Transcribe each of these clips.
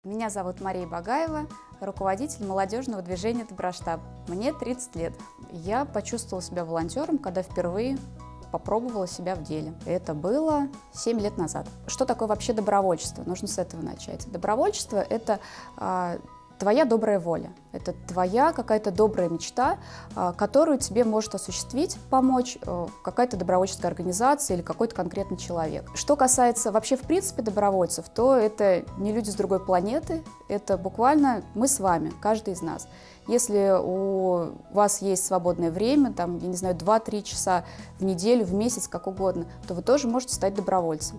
Меня зовут Мария Багаева, руководитель молодежного движения «Доброштаб». Мне 30 лет. Я почувствовала себя волонтером, когда впервые попробовала себя в деле. Это было 7 лет назад. Что такое вообще добровольчество? Нужно с этого начать. Добровольчество – это твоя добрая воля, это твоя какая-то добрая мечта, которую тебе может осуществить, помочь какая-то добровольческая организация или какой-то конкретный человек. Что касается вообще в принципе добровольцев, то это не люди с другой планеты, это буквально мы с вами, каждый из нас. Если у вас есть свободное время, там, я не знаю, 2-3 часа в неделю, в месяц, как угодно, то вы тоже можете стать добровольцем.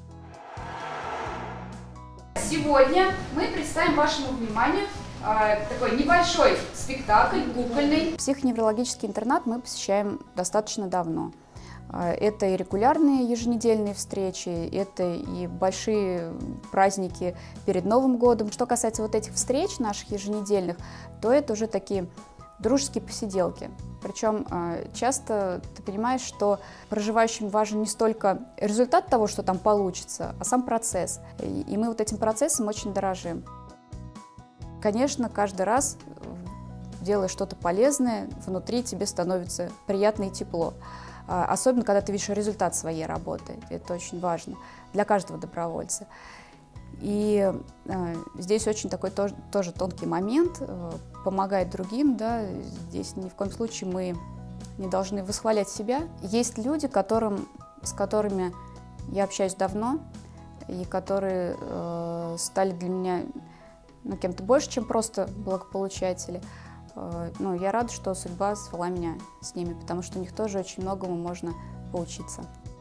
Сегодня мы представим вашему вниманию такой небольшой спектакль кукольный. Психоневрологический интернат мы посещаем достаточно давно. Это и регулярные еженедельные встречи, это и большие праздники перед Новым годом. Что касается вот этих встреч наших еженедельных, то это уже такие дружеские посиделки. Причем часто ты понимаешь, что проживающим важен не столько результат того, что там получится, а сам процесс. И мы вот этим процессом очень дорожим. Конечно, каждый раз, делая что-то полезное, внутри тебе становится приятно и тепло. Особенно, когда ты видишь результат своей работы. Это очень важно для каждого добровольца. И здесь очень такой тоже тонкий момент, помогать другим, да, здесь ни в коем случае мы не должны восхвалять себя. Есть люди, с которыми я общаюсь давно, и которые стали для меня кем-то больше, чем просто благополучатели. Но я рада, что судьба свела меня с ними, потому что у них тоже очень многому можно поучиться.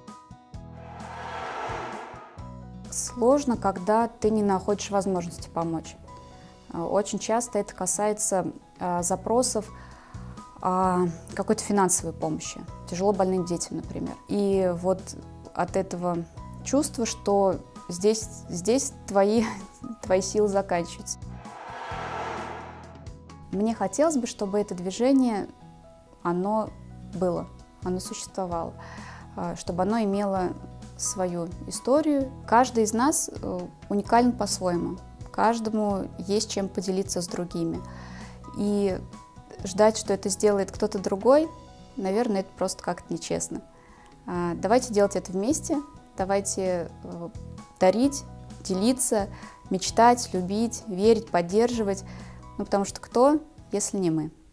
Сложно, когда ты не находишь возможности помочь. Очень часто это касается запросов какой-то финансовой помощи, тяжело больным детям, например. И вот от этого чувства, что здесь твои силы заканчиваются. Мне хотелось бы, чтобы это движение, оно было, оно существовало, чтобы оно имело свою историю. Каждый из нас уникален по-своему. Каждому есть чем поделиться с другими. И ждать, что это сделает кто-то другой, наверное, это просто как-то нечестно. Давайте делать это вместе, давайте дарить, делиться, мечтать, любить, верить, поддерживать. Потому что кто, если не мы?